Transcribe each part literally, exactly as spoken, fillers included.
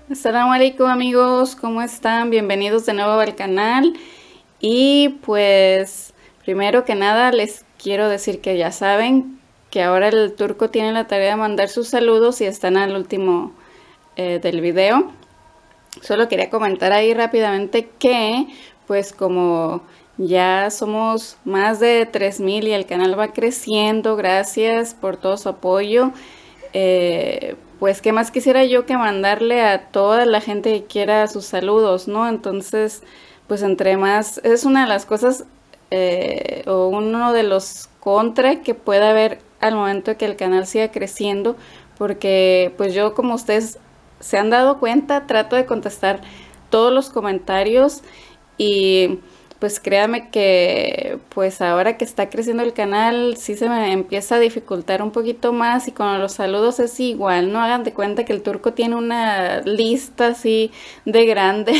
Assalamu alaikum amigos, ¿cómo están? Bienvenidos de nuevo al canal. Y pues primero que nada les quiero decir que ya saben que ahora el turco tiene la tarea de mandar sus saludos y están al último eh, del video. Solo quería comentar ahí rápidamente que pues como ya somos más de tres mil y el canal va creciendo, gracias por todo su apoyo. Eh, pues qué más quisiera yo que mandarle a toda la gente que quiera sus saludos, ¿no? Entonces, pues entre más, es una de las cosas eh, o uno de los contra que puede haber al momento de que el canal siga creciendo, porque pues yo, como ustedes se han dado cuenta, trato de contestar todos los comentarios y pues créanme que pues ahora que está creciendo el canal sí se me empieza a dificultar un poquito más, y con los saludos es igual, no hagan de cuenta que el turco tiene una lista así de grande.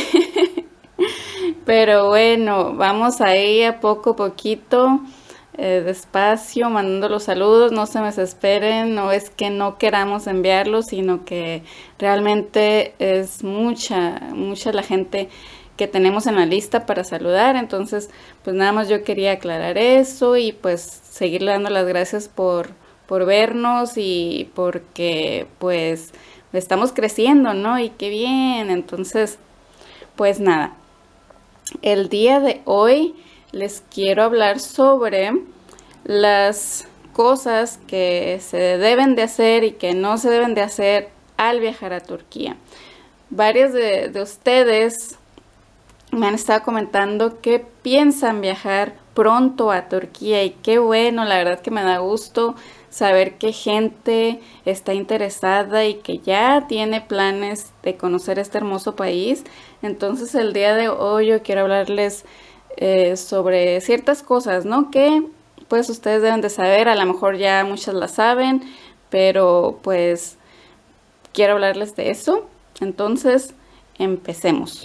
Pero bueno, vamos ahí a poco a poquito, eh, despacio, mandando los saludos, no se me desesperen, no es que no queramos enviarlos, sino que realmente es mucha, mucha la gente que tenemos en la lista para saludar. Entonces pues nada más yo quería aclarar eso y pues seguirle dando las gracias por, por vernos y porque pues estamos creciendo, ¿no? Y qué bien. Entonces pues nada, el día de hoy les quiero hablar sobre las cosas que se deben de hacer y que no se deben de hacer al viajar a Turquía. Varios de, de ustedes me han estado comentando que piensan viajar pronto a Turquía, y qué bueno, la verdad que me da gusto saber que gente está interesada y que ya tiene planes de conocer este hermoso país. Entonces el día de hoy yo quiero hablarles eh, sobre ciertas cosas, ¿no? Que pues ustedes deben de saber, a lo mejor ya muchas las saben, pero pues quiero hablarles de eso. Entonces empecemos.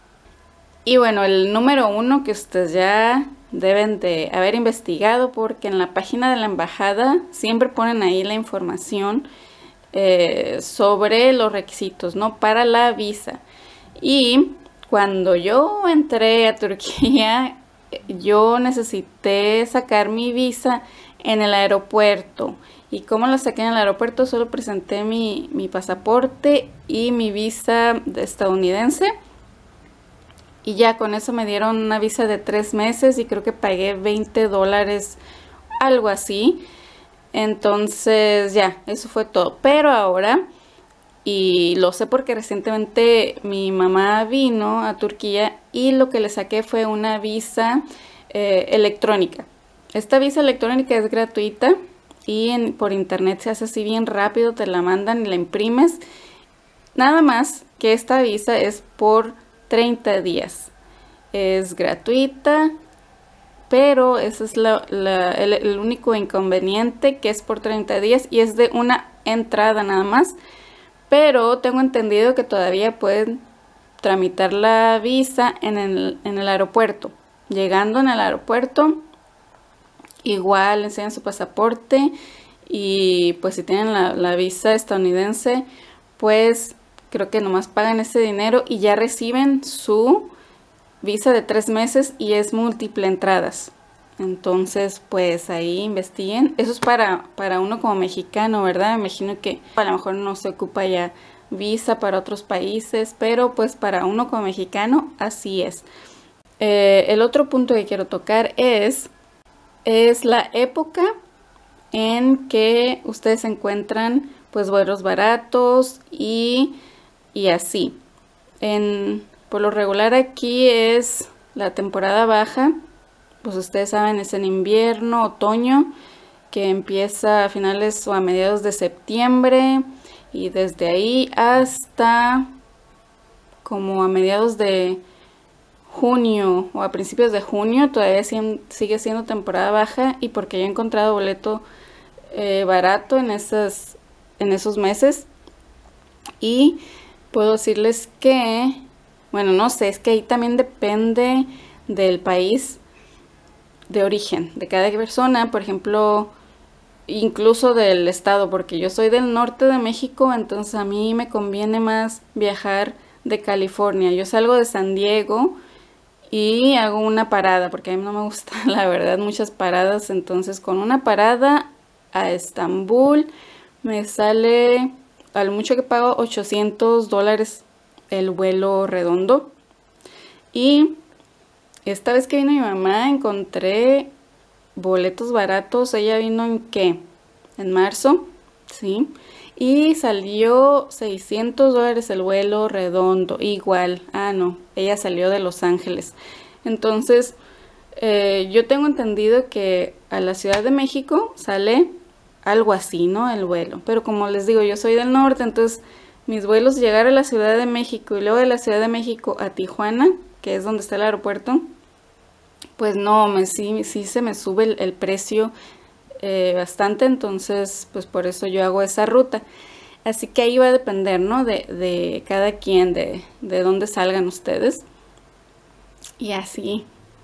Y bueno, el número uno que ustedes ya deben de haber investigado, porque en la página de la embajada siempre ponen ahí la información eh, sobre los requisitos, ¿no? Para la visa. Y cuando yo entré a Turquía, yo necesité sacar mi visa en el aeropuerto. ¿Y cómo lo saqué en el aeropuerto? Solo presenté mi, mi pasaporte y mi visa estadounidense. Y ya con eso me dieron una visa de tres meses y creo que pagué veinte dólares, algo así. Entonces ya, eso fue todo. Pero ahora, y lo sé porque recientemente mi mamá vino a Turquía y lo que le saqué fue una visa eh, electrónica. Esta visa electrónica es gratuita y en, por internet se hace así bien rápido, te la mandan y la imprimes. Nada más que esta visa es por treinta días, es gratuita, pero ese es la, la, el, el único inconveniente, que es por treinta días y es de una entrada nada más. Pero tengo entendido que todavía pueden tramitar la visa en el, en el aeropuerto. Llegando en el aeropuerto, igual enseñan su pasaporte y pues si tienen la, la visa estadounidense, pues creo que nomás pagan ese dinero y ya reciben su visa de tres meses y es múltiple entradas. Entonces pues ahí investiguen. Eso es para, para uno como mexicano, ¿verdad? Me imagino que a lo mejor no se ocupa ya visa para otros países, pero pues para uno como mexicano así es. Eh, el otro punto que quiero tocar es, es la época en que ustedes encuentran pues vuelos baratos y y así. En, por lo regular aquí es la temporada baja, pues ustedes saben, es en invierno, otoño, que empieza a finales o a mediados de septiembre, y desde ahí hasta como a mediados de junio o a principios de junio todavía sigue siendo temporada baja, y porque yo he encontrado boleto eh, barato en, esas, en esos meses. Y puedo decirles que, bueno, no sé, es que ahí también depende del país de origen de cada persona. Por ejemplo, incluso del estado, porque yo soy del norte de México, entonces a mí me conviene más viajar de California. Yo salgo de San Diego y hago una parada, porque a mí no me gusta, la verdad, muchas paradas. Entonces con una parada a Estambul me sale, al mucho que pago, ochocientos dólares el vuelo redondo. Y esta vez que vino mi mamá encontré boletos baratos. Ella vino en qué, en marzo, sí, y salió seiscientos dólares el vuelo redondo, igual. Ah, no, ella salió de Los Ángeles. Entonces eh, yo tengo entendido que a la Ciudad de México sale algo así, ¿no? El vuelo, pero como les digo, yo soy del norte, entonces mis vuelos, llegar a la Ciudad de México y luego de la Ciudad de México a Tijuana, que es donde está el aeropuerto, pues no, me, sí, sí se me sube el, el precio eh, bastante. Entonces pues por eso yo hago esa ruta. Así que ahí va a depender, ¿no? De, de cada quien, de, de dónde salgan ustedes. Y así.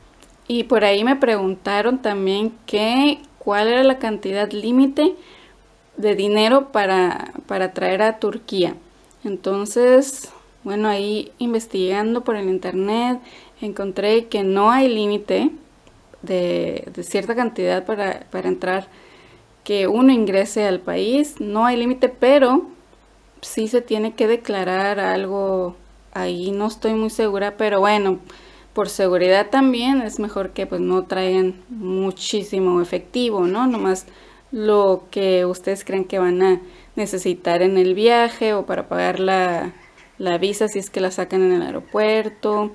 Y por ahí me preguntaron también que cuál era la cantidad límite de dinero para, para traer a Turquía. Entonces, bueno, ahí investigando por el internet encontré que no hay límite de, de cierta cantidad para, para entrar, que uno ingrese al país. No hay límite, pero sí se tiene que declarar algo ahí. No estoy muy segura, pero bueno, por seguridad también es mejor que pues no traigan muchísimo efectivo, ¿no? Nomás lo que ustedes creen que van a necesitar en el viaje o para pagar la, la visa si es que la sacan en el aeropuerto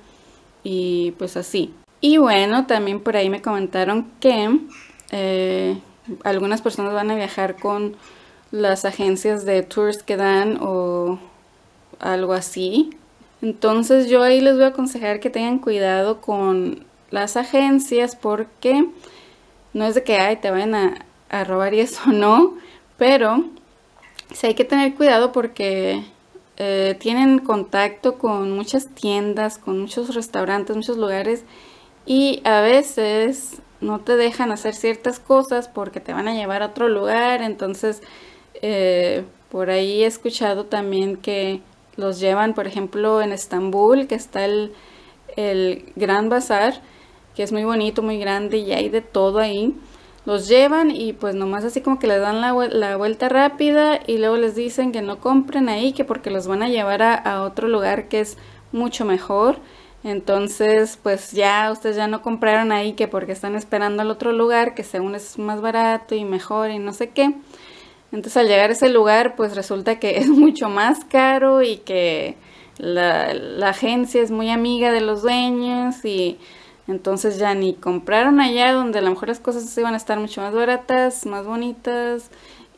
y pues así. Y bueno, también por ahí me comentaron que eh, algunas personas van a viajar con las agencias de tours que dan o algo así. Entonces yo ahí les voy a aconsejar que tengan cuidado con las agencias, porque no es de que ay, te vayan a, a robar y eso no, pero sí hay que tener cuidado porque eh, tienen contacto con muchas tiendas, con muchos restaurantes, muchos lugares, y a veces no te dejan hacer ciertas cosas porque te van a llevar a otro lugar. Entonces eh, por ahí he escuchado también que los llevan, por ejemplo, en Estambul, que está el, el Gran Bazar, que es muy bonito, muy grande y hay de todo ahí. Los llevan y pues nomás así como que les dan la, la vuelta rápida y luego les dicen que no compren ahí, que porque los van a llevar a, a otro lugar que es mucho mejor. Entonces pues ya ustedes ya no compraron ahí, que porque están esperando al otro lugar que según es más barato y mejor y no sé qué. Entonces al llegar a ese lugar pues resulta que es mucho más caro y que la, la agencia es muy amiga de los dueños, y entonces ya ni compraron allá donde a lo mejor las cosas iban a estar mucho más baratas, más bonitas,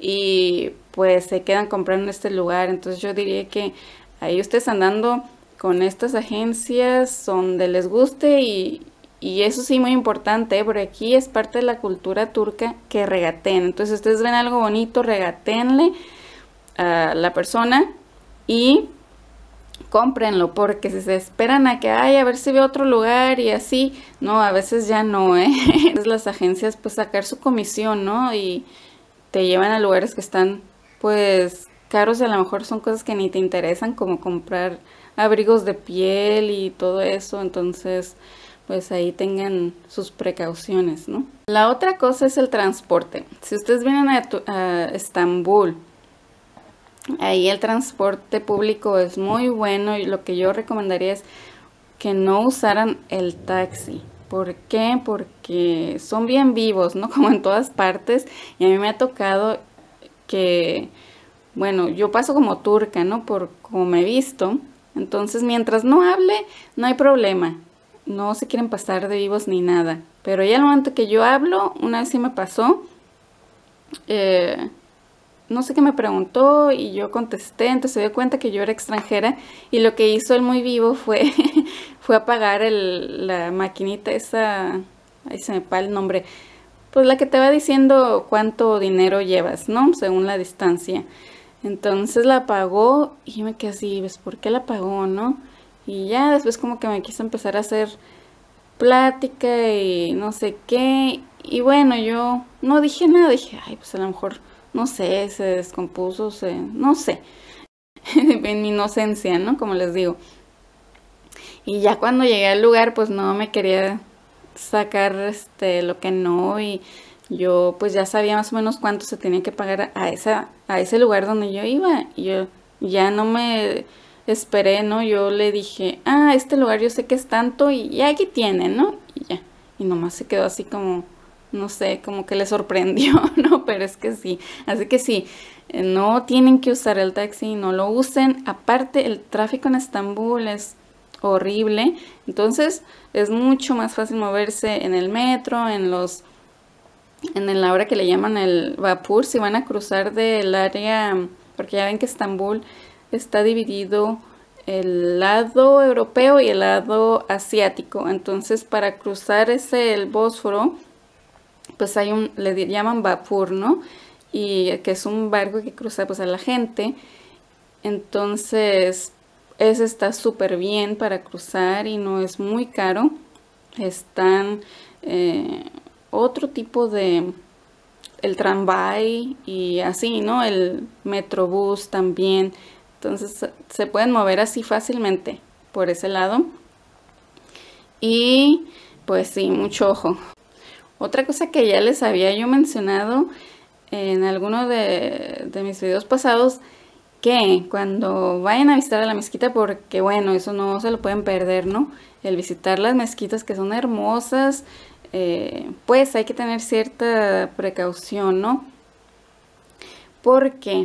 y pues se quedan comprando en este lugar. Entonces yo diría que ahí ustedes andando con estas agencias donde les guste, y, y eso sí, muy importante, ¿eh? Porque aquí es parte de la cultura turca que regateen. Entonces si ustedes ven algo bonito, regatéenle a la persona y cómprenlo, porque si se esperan a que ay, a ver si veo otro lugar y así, no, a veces ya no, ¿eh? Entonces las agencias pues sacar su comisión, ¿no? Y te llevan a lugares que están pues caros y a lo mejor son cosas que ni te interesan, como comprar abrigos de piel y todo eso. Entonces pues ahí tengan sus precauciones, ¿no? La otra cosa es el transporte. Si ustedes vienen a, a Estambul, ahí el transporte público es muy bueno, y lo que yo recomendaría es que no usaran el taxi. ¿Por qué? Porque son bien vivos, ¿no? Como en todas partes, y a mí me ha tocado que, bueno, yo paso como turca, ¿no? Por como me he visto. Entonces mientras no hable, no hay problema, no se quieren pasar de vivos ni nada. Pero ya al momento que yo hablo, una vez sí me pasó, eh... no sé qué me preguntó y yo contesté, entonces se dio cuenta que yo era extranjera, y lo que hizo él muy vivo fue, fue apagar el, la maquinita esa, ahí se me pa el nombre, pues la que te va diciendo cuánto dinero llevas, ¿no? Según la distancia. Entonces la apagó y yo me quedé así, ¿ves por qué la apagó, no? Y ya después como que me quiso empezar a hacer plática y no sé qué, Y bueno, yo no dije nada, dije, ay, pues a lo mejor, no sé, se descompuso, se, no sé, en mi inocencia, ¿no? Como les digo. Y ya cuando llegué al lugar, pues no me quería sacar este lo que no, y yo pues ya sabía más o menos cuánto se tenía que pagar a esa a ese lugar donde yo iba, y yo ya no me esperé, ¿no? Yo le dije, ah, este lugar yo sé que es tanto y, y aquí tiene, ¿no? Y ya, y nomás se quedó así como, no sé, como que le sorprendió, ¿no? Pero es que sí, así que sí, eh, no tienen que usar el taxi, no lo usen. Aparte, el tráfico en Estambul es horrible, entonces es mucho más fácil moverse en el metro, en los en la hora que le llaman el vapor, si van a cruzar del área, porque ya ven que Estambul está dividido el lado europeo y el lado asiático, entonces para cruzar ese el Bósforo, pues hay un, le llaman vapor, ¿no? Y que es un barco que cruza pues a la gente, entonces ese está súper bien para cruzar y no es muy caro. Están eh, otro tipo de, el tramvay y así, ¿no? El metrobús también. Entonces se pueden mover así fácilmente por ese lado. Y pues sí, mucho ojo. Otra cosa que ya les había yo mencionado en alguno de, de mis videos pasados, que cuando vayan a visitar a la mezquita, porque bueno, eso no se lo pueden perder, ¿no? El visitar las mezquitas que son hermosas, eh, pues hay que tener cierta precaución, ¿no? Porque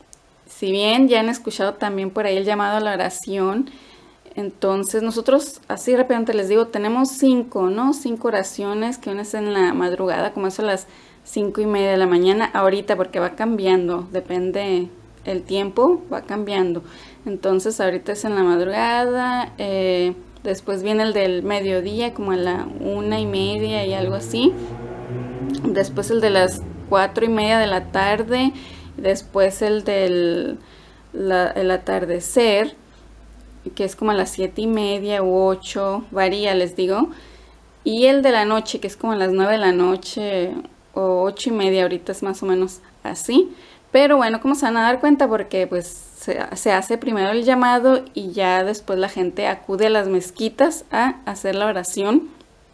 si bien ya han escuchado también por ahí el llamado a la oración, entonces nosotros, así rápidamente les digo, tenemos cinco, ¿no? Cinco oraciones, que una es en la madrugada, como eso a las cinco y media de la mañana, ahorita porque va cambiando, depende el tiempo, va cambiando. Entonces ahorita es en la madrugada, eh, después viene el del mediodía, como a la una y media y algo así. Después el de las cuatro y media de la tarde, después el del la, el atardecer, que es como a las siete y media u ocho, varía, les digo. Y el de la noche, que es como a las nueve de la noche o ocho y media, ahorita es más o menos así. Pero bueno, ¿cómo se van a dar cuenta? Porque pues se, se hace primero el llamado y ya después la gente acude a las mezquitas a hacer la oración.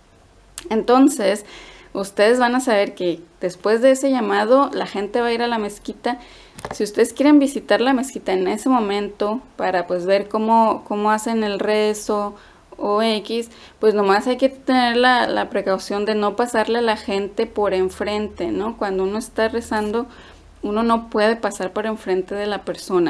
Entonces, ustedes van a saber que después de ese llamado, la gente va a ir a la mezquita. Si ustedes quieren visitar la mezquita en ese momento para pues ver cómo, cómo hacen el rezo o X, pues nomás hay que tener la, la precaución de no pasarle a la gente por enfrente, ¿no? Cuando uno está rezando, uno no puede pasar por enfrente de la persona.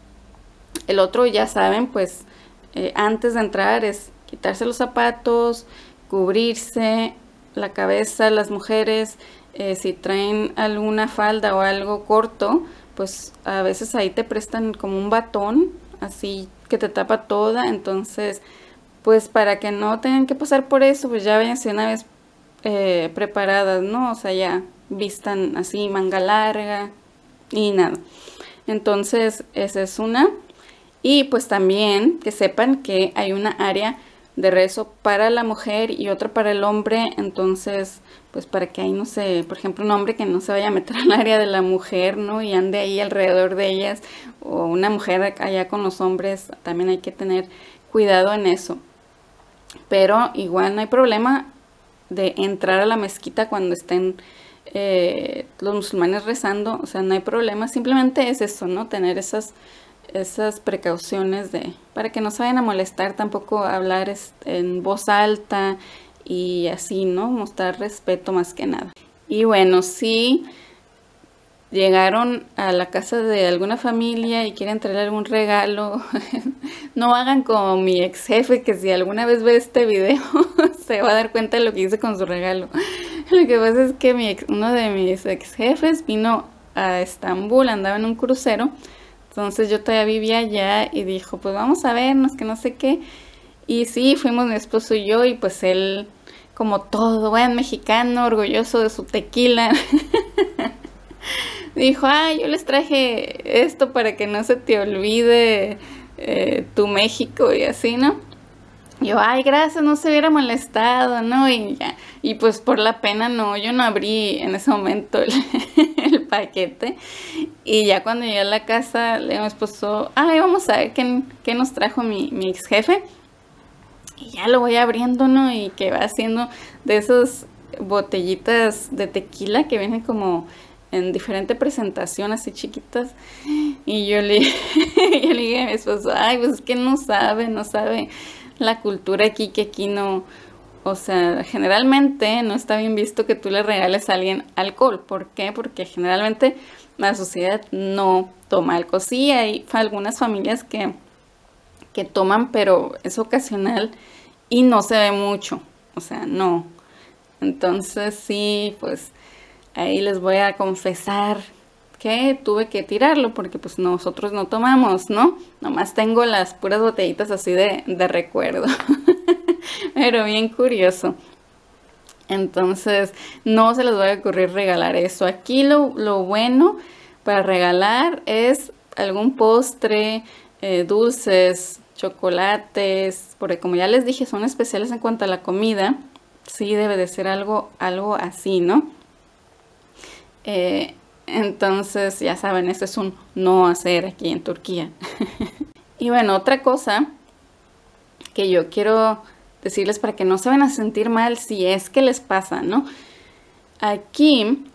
El otro, ya saben, pues eh, antes de entrar es quitarse los zapatos, cubrirse la cabeza, las mujeres, eh, si traen alguna falda o algo corto, pues a veces ahí te prestan como un batón, así que te tapa toda, entonces pues para que no tengan que pasar por eso, pues ya váyanse una vez eh, preparadas, ¿no? O sea, ya vistan así manga larga y nada. Entonces esa es una. Y pues también que sepan que hay una área de rezo para la mujer y otra para el hombre, entonces pues para que ahí no se, por ejemplo, un hombre que no se vaya a meter al área de la mujer, ¿no? Y ande ahí alrededor de ellas, o una mujer allá con los hombres, también hay que tener cuidado en eso. Pero igual no hay problema de entrar a la mezquita cuando estén eh, los musulmanes rezando, o sea, no hay problema, simplemente es eso, ¿no? Tener esas esas precauciones de para que no se vayan a molestar, tampoco hablar en voz alta y así, ¿no? Mostrar respeto más que nada. Y bueno, si llegaron a la casa de alguna familia y quieren traer algún regalo, no hagan como mi ex jefe, que si alguna vez ve este video se va a dar cuenta de lo que hice con su regalo. Lo que pasa es que mi ex, uno de mis ex jefes vino a Estambul, andaba en un crucero. Entonces yo todavía vivía allá y dijo, pues vamos a vernos, que no sé qué. Y sí, fuimos mi esposo y yo, y pues él, como todo buen mexicano, orgulloso de su tequila, dijo, ay, yo les traje esto para que no se te olvide eh, tu México y así, ¿no? Yo, ay, gracias, no se hubiera molestado, ¿no? Y ya, Y pues por la pena no, yo no abrí en ese momento el, el paquete. Y ya cuando llegué a la casa, le digo a mi esposo, ay, vamos a ver qué, qué nos trajo mi, mi ex jefe. Y ya lo voy abriendo, ¿no? Y que va haciendo de esas botellitas de tequila que vienen como en diferente presentación, así chiquitas. Y yo le, yo le dije a mi esposo, ay, pues es que no sabe, no sabe la cultura aquí, que aquí no, o sea, generalmente no está bien visto que tú le regales a alguien alcohol. ¿Por qué? Porque generalmente la sociedad no toma alcohol. Sí, hay algunas familias que, que toman, pero es ocasional y no se ve mucho, o sea, no. Entonces sí, pues ahí les voy a confesar que tuve que tirarlo porque pues nosotros no tomamos, ¿no? Nomás tengo las puras botellitas así de, de recuerdo. Pero bien curioso. Entonces no se les va a ocurrir regalar eso. Aquí lo, lo bueno para regalar es algún postre, eh, dulces, chocolates, porque como ya les dije, son especiales en cuanto a la comida. Sí debe de ser algo, algo así, ¿no? Eh, entonces, ya saben, esto es un no hacer aquí en Turquía. Y bueno, otra cosa que yo quiero decirles para que no se van a sentir mal si es que les pasa, ¿no? Aquí,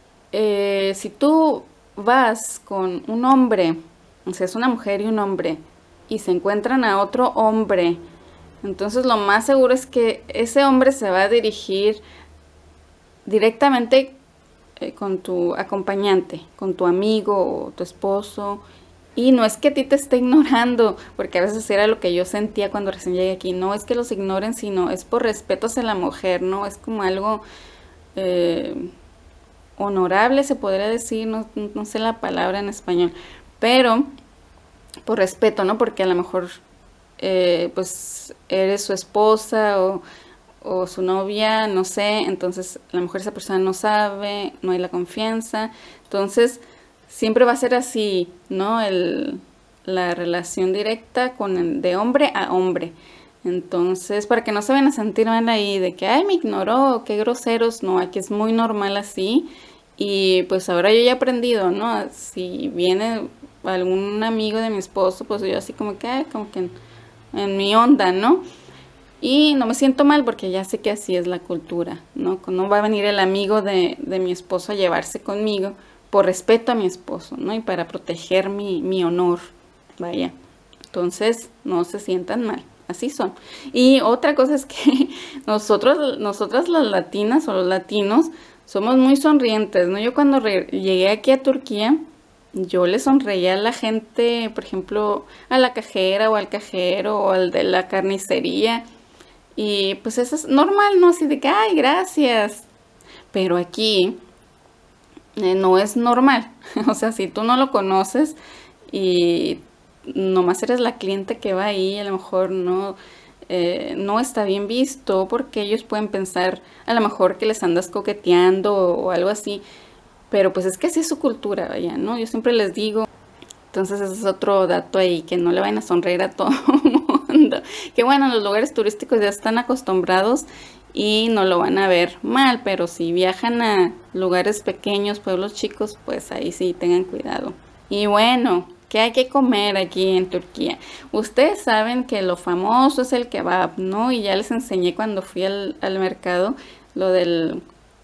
eh, si tú vas con un hombre, o sea, es una mujer y un hombre, y se encuentran a otro hombre, entonces lo más seguro es que ese hombre se va a dirigir directamente eh, con tu acompañante, con tu amigo o tu esposo. Y no es que a ti te esté ignorando, porque a veces era lo que yo sentía cuando recién llegué aquí. No es que los ignoren, sino es por respeto hacia la mujer, ¿no? Es como algo eh, honorable, se podría decir, no, no sé la palabra en español, pero por respeto, ¿no? Porque a lo mejor eh, pues eres su esposa o, o su novia, no sé, entonces a lo mejor esa persona no sabe, no hay la confianza, entonces siempre va a ser así, ¿no? El, la relación directa con el, de hombre a hombre. Entonces, para que no se vayan a sentir mal ahí de que, ay, me ignoró, qué groseros, no, aquí es muy normal así. Y pues ahora yo ya he aprendido, ¿no? Si viene algún amigo de mi esposo, pues yo así como que, ay, como que en, en mi onda, ¿no? Y no me siento mal porque ya sé que así es la cultura, ¿no? No va a venir el amigo de, de mi esposo a llevarse conmigo por respeto a mi esposo, ¿no? Y para proteger mi, mi honor, vaya. Entonces, no se sientan mal, así son. Y otra cosa es que nosotros, nosotras las latinas o los latinos, somos muy sonrientes, ¿no? Yo cuando llegué aquí a Turquía, yo le sonreía a la gente, por ejemplo, a la cajera o al cajero o al de la carnicería. Y pues eso es normal, ¿no? Así de que, ay, gracias. Pero aquí eh, no es normal. O sea, si tú no lo conoces y nomás eres la cliente que va ahí, a lo mejor no, eh, no está bien visto porque ellos pueden pensar a lo mejor que les andas coqueteando o, o algo así. Pero pues es que así es su cultura, vaya, ¿no? Yo siempre les digo. Entonces ese es otro dato ahí, que no le vayan a sonreír a todo el mundo. Que bueno, en los lugares turísticos ya están acostumbrados y no lo van a ver mal, pero si viajan a lugares pequeños, pueblos chicos, pues ahí sí tengan cuidado. Y bueno, ¿qué hay que comer aquí en Turquía? Ustedes saben que lo famoso es el kebab, ¿no? Y ya les enseñé cuando fui al, al mercado lo del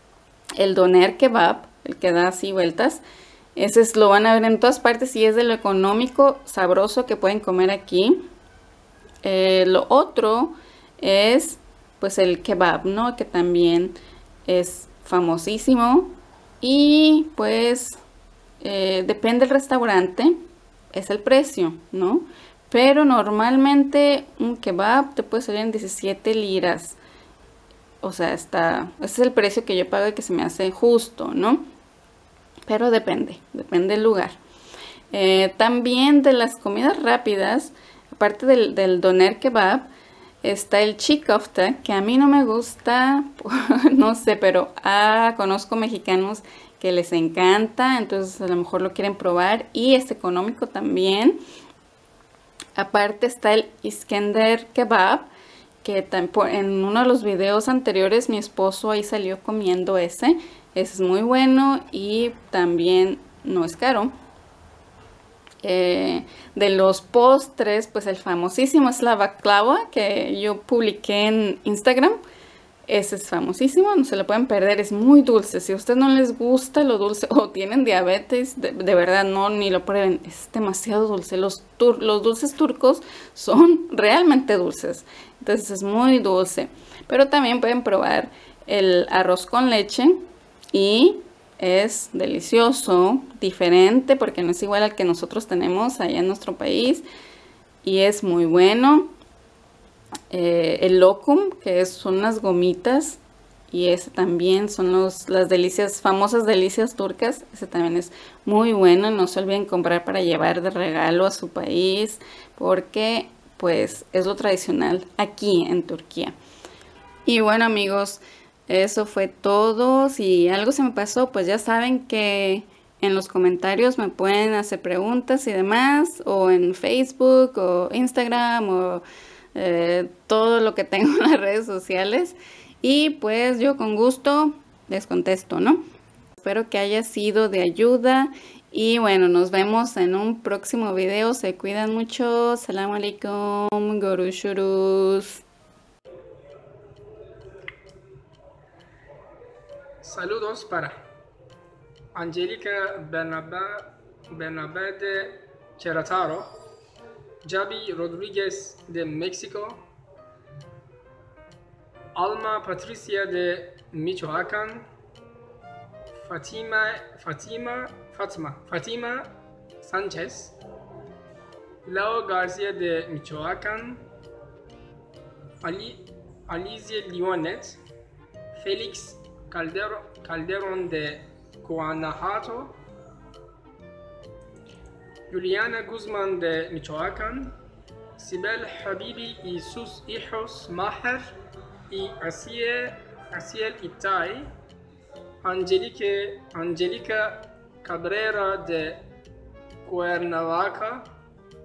el doner kebab, el que da así vueltas. Ese es, lo van a ver en todas partes y es de lo económico, sabroso que pueden comer aquí. Eh, lo otro es pues el kebab, ¿no? Que también es famosísimo y pues eh, depende del restaurante, es el precio, ¿no? Pero normalmente un kebab te puede salir en diecisiete liras. O sea, está, ese es el precio que yo pago y que se me hace justo, ¿no? Pero depende, depende del lugar. Eh, también de las comidas rápidas, aparte del, del doner kebab, está el çiğ köfte, que a mí no me gusta, no sé, pero ah, conozco mexicanos que les encanta, entonces a lo mejor lo quieren probar y es económico también. Aparte está el İskender kebab, que en uno de los videos anteriores mi esposo ahí salió comiendo ese. Ese es muy bueno y también no es caro. Eh, de los postres, pues el famosísimo es la baklava, que yo publiqué en Instagram. Ese es famosísimo, no se lo pueden perder, es muy dulce. Si a ustedes no les gusta lo dulce o tienen diabetes, de, de verdad no, ni lo prueben, es demasiado dulce. Los, tur los dulces turcos son realmente dulces, entonces es muy dulce. Pero también pueden probar el arroz con leche y es delicioso, diferente porque no es igual al que nosotros tenemos allá en nuestro país y es muy bueno. Eh, el locum, que son unas gomitas, y ese también son los, las delicias, famosas delicias turcas. Ese también es muy bueno, no se olviden comprar para llevar de regalo a su país, porque pues es lo tradicional aquí en Turquía. Y bueno amigos, eso fue todo. Si algo se me pasó, pues ya saben que en los comentarios me pueden hacer preguntas y demás, o en Facebook o Instagram o Eh, todo lo que tengo en las redes sociales, y pues yo con gusto les contesto, ¿no? Espero que haya sido de ayuda y bueno, nos vemos en un próximo video. Se cuidan mucho. Selamun Aleyküm. Görüşürüz. Saludos para Angelica Bernabé de Querétaro, Javi Rodríguez de México, Alma Patricia de Michoacán, Fatima, Fatima, Fatima, Fatima Sánchez, Lau García de Michoacán, Ali, Alicia Lionet, Félix Calderon, Calderon de Guanajuato, Juliana Guzmán de Michoacán, Sibel Habibi y sus hijos Maher y Asiel, Asiel Itay, Angelique, Angelica Cabrera de Cuernavaca,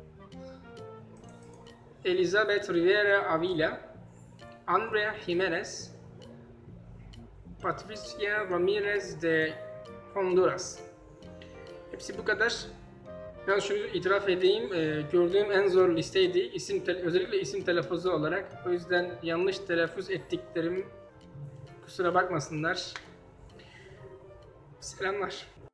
Elizabeth Rivera Avila, Andrea Jiménez, Patricia Ramirez de Honduras. Hepsi bu kadar. Ben şunu itiraf edeyim, e, gördüğüm en zor listeydi, isim özellikle isim telaffuzu olarak. O yüzden yanlış telaffuz ettiklerim kusura bakmasınlar. Selamlar.